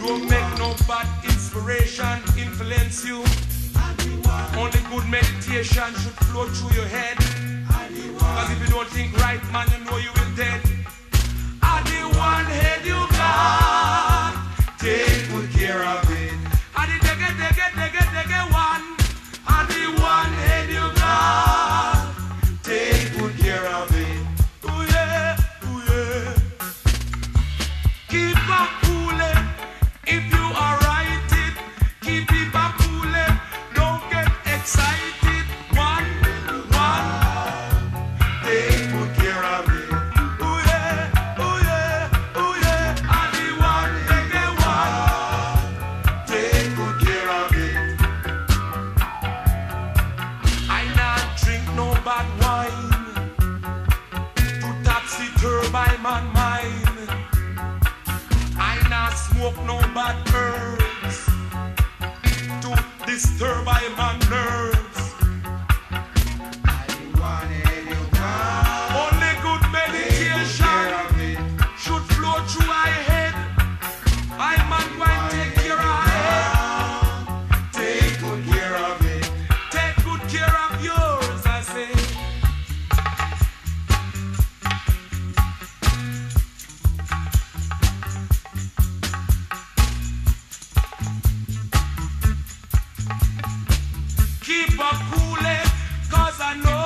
Don't make no bad inspiration influence you. Only good meditation should flow through your head. Cause if you don't think right, man, you know you will dead. I the one head you got, take good care of it. I the dege one. I the one head you got, take good care of it. Oh yeah, oh yeah. Keep a cool it. If you are right it, keep it a cool it. Don't get excited. One, take good care of it. Oh yeah, oh yeah, oh yeah. I the one, take good care of it. I not drink no bad wine to taxi-turby man mind. I not smoke no bad herbs to disturb my man nerves. Only good meditation should flow through my head. I man going take care of it. Take good care of it. Take good care of yours, I say. Keep a cool head, cause I know